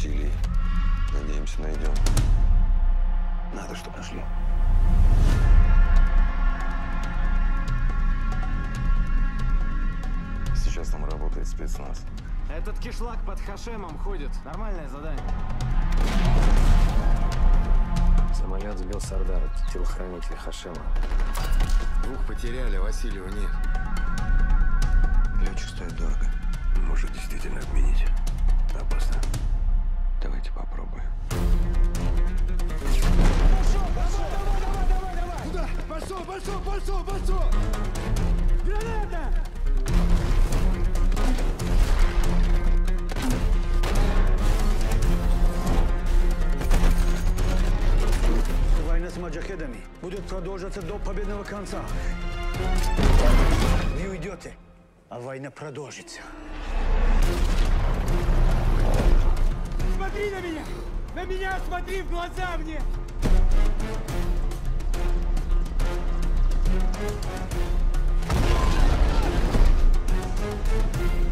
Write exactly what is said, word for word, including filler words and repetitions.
Василий. Надеемся, найдем. Надо, чтобы нашли. Сейчас там работает спецназ. Этот кишлак под Хашемом ходит. Нормальное задание. Самолет сбил Сардара, телохранитель Хашема. Двух потеряли, а Васильева нет. Летчик стоит дорого. Может, действительно отменить. Опасно. Давайте попробуем. Пошел, пошел, давай, давай, давай, давай! Куда? Пошел, пошел, пошел, пошел! Граната! Война с маджахедами будет продолжаться до победного конца. Вы уйдете, а война продолжится. Смотри на меня! На меня смотри в глаза мне! Thank you.